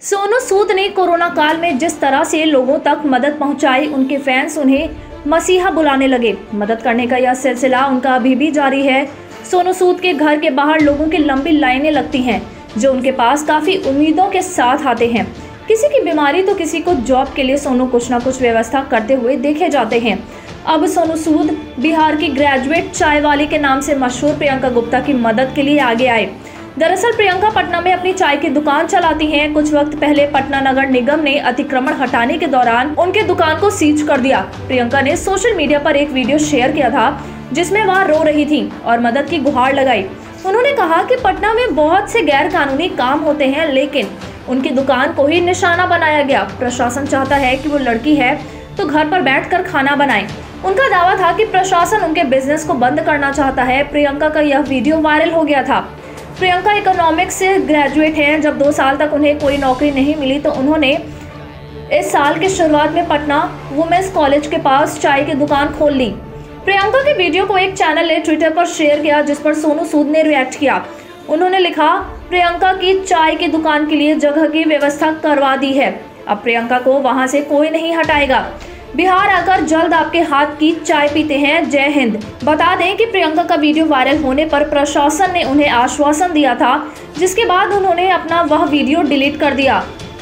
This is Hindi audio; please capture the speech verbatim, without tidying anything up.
सोनू सूद ने कोरोना काल में जिस तरह से लोगों तक मदद पहुंचाई, उनके फैंस उन्हें मसीहा बुलाने लगे। मदद करने का यह सिलसिला उनका अभी भी जारी है। सोनू सूद के घर के बाहर लोगों की लंबी लाइनें लगती हैं, जो उनके पास काफी उम्मीदों के साथ आते हैं। किसी की बीमारी तो किसी को जॉब के लिए सोनू कुछ ना कुछ व्यवस्था करते हुए देखे जाते हैं। अब सोनू सूद बिहार की ग्रेजुएट चाय वाली के नाम से मशहूर प्रियंका गुप्ता की मदद के लिए आगे आए। दरअसल प्रियंका पटना में अपनी चाय की दुकान चलाती हैं। कुछ वक्त पहले पटना नगर निगम ने अतिक्रमण हटाने के दौरान उनके दुकान को सीज कर दिया। प्रियंका ने सोशल मीडिया पर एक वीडियो शेयर किया था, जिसमें वह रो रही थी और मदद की गुहार लगाई। उन्होंने कहा कि पटना में बहुत से गैर कानूनी काम होते हैं, लेकिन उनकी दुकान को ही निशाना बनाया गया। प्रशासन चाहता है कि वो लड़की है तो घर पर बैठकर खाना बनाए। उनका दावा था कि प्रशासन उनके बिजनेस को बंद करना चाहता है। प्रियंका का यह वीडियो वायरल हो गया था। प्रियंका इकोनॉमिक्स से ग्रेजुएट हैं। जब दो साल तक उन्हें कोई नौकरी नहीं मिली तो उन्होंने इस साल के शुरुआत में पटना वुमेन्स कॉलेज के पास चाय की दुकान खोल ली। प्रियंका के वीडियो को एक चैनल ने ट्विटर पर शेयर किया, जिस पर सोनू सूद ने रिएक्ट किया। उन्होंने लिखा, प्रियंका की चाय की दुकान के लिए जगह की व्यवस्था करवा दी है। अब प्रियंका को वहां से कोई नहीं हटाएगा। बिहार आकर जल्द आपके हाथ की चाय पीते हैं। जय हिंद। बता दें कि प्रियंका का वीडियो वायरल होने पर प्रशासन ने उन्हें आश्वासन दिया था, जिसके बाद उन्होंने अपना वह वीडियो डिलीट कर दिया।